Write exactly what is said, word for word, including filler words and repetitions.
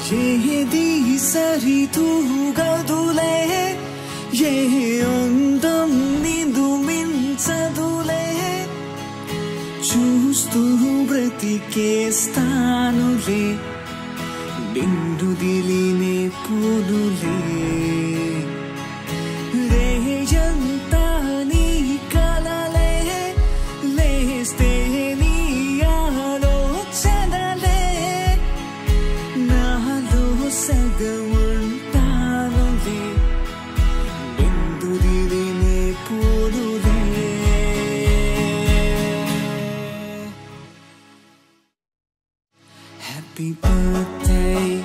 ఏది సరితూగదులే ఏ అందం నిందు మించదులే చూస్తూ బ్రతికేస్తానులే నిండు దిలినే పూనులే రేయంతా నీ కలలే లేస్తే నీ ఆలోచనలే నాలో సగముంటానులే నిండు దిలినే పూనులే. Happy birthday